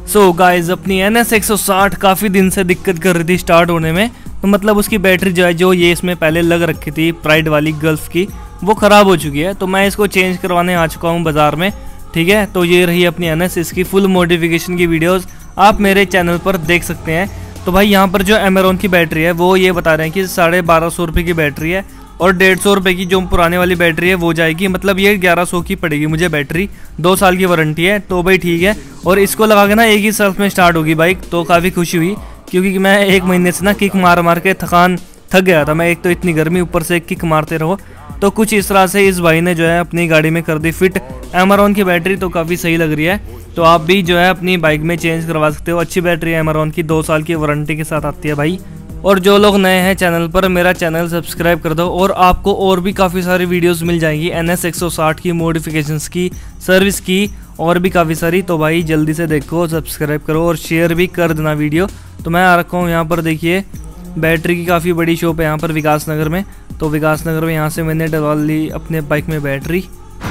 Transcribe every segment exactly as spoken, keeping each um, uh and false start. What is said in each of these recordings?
सो guys अपनी N S एक सौ साठ काफ़ी दिन से दिक्कत कर रही थी स्टार्ट होने में। तो मतलब उसकी बैटरी जो है जो ये इसमें पहले लग रखी थी प्राइड वाली गल्फ की, वो ख़राब हो चुकी है। तो मैं इसको चेंज करवाने आ चुका हूँ बाज़ार में। ठीक है, तो ये रही अपनी एन एस, इसकी फुल मॉडिफिकेशन की वीडियोस आप मेरे चैनल पर देख सकते हैं। तो भाई यहाँ पर जो एमेरॉन की बैटरी है वो ये बता रहे हैं कि साढ़े बारह सौ रुपये की बैटरी है और डेढ़ सौ रुपये की जो पुराने वाली बैटरी है वो जाएगी। मतलब ये ग्यारह सौ की पड़ेगी मुझे बैटरी, दो साल की वारंटी है। तो भाई ठीक है, और इसको लगा के ना एक ही सेल्फ में स्टार्ट होगी बाइक। तो काफ़ी खुशी हुई क्योंकि मैं एक महीने से ना किक मार मार के थकान थक गया था मैं। एक तो इतनी गर्मी, ऊपर से किक मारते रहो। तो कुछ इस तरह से इस भाई ने जो है अपनी गाड़ी में कर दी फिट एमेरॉन की बैटरी। तो काफ़ी सही लग रही है। तो आप भी जो है अपनी बाइक में चेंज करवा सकते हो। अच्छी बैटरी है एमेरॉन की, दो साल की वारंटी के साथ आती है भाई। और जो लोग नए हैं चैनल पर, मेरा चैनल सब्सक्राइब कर दो और आपको और भी काफ़ी सारी वीडियोस मिल जाएंगी एन एस एक सौ साठ की, मॉडिफिकेशंस की, सर्विस की और भी काफ़ी सारी। तो भाई जल्दी से देखो, सब्सक्राइब करो और शेयर भी कर देना वीडियो। तो मैं आ रखा हूँ यहाँ पर, देखिए बैटरी की काफ़ी बड़ी शॉप है यहाँ पर विकास नगर में। तो विकास नगर में यहाँ से मैंने डलवा ली अपने बाइक में बैटरी।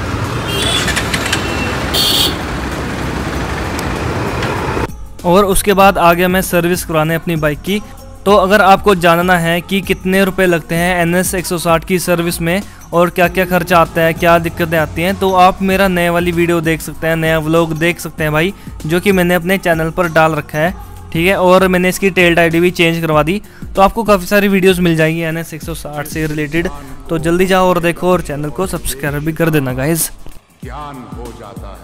और उसके बाद आ गया मैं सर्विस करवाने अपनी बाइक की। तो अगर आपको जानना है कि कितने रुपए लगते हैं एन एस एक सौ साठ की सर्विस में और क्या क्या खर्चा आता है, क्या दिक्कतें आती हैं, तो आप मेरा नए वाली वीडियो देख सकते हैं, नया व्लॉग देख सकते हैं भाई, जो कि मैंने अपने चैनल पर डाल रखा है। ठीक है, और मैंने इसकी टेल टाइडी भी चेंज करवा दी। तो आपको काफ़ी सारी वीडियोस मिल जाएंगी एन एस एक सौ साठ से रिलेटेड। तो जल्दी जाओ और देखो और चैनल को सब्सक्राइब भी कर देना गाइज। ज्ञान हो जाता है।